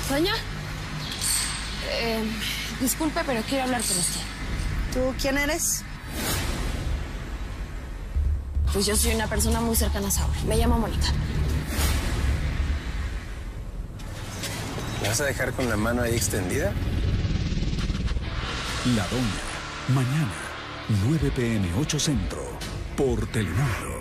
Doña, disculpe, pero quiero hablar con usted. ¿Tú quién eres? Pues yo soy una persona muy cercana a Saúl. Me llamo Mónica. ¿Me vas a dejar con la mano ahí extendida? La Doña. Mañana, 9 p.m. 8 Centro. Por Telemundo.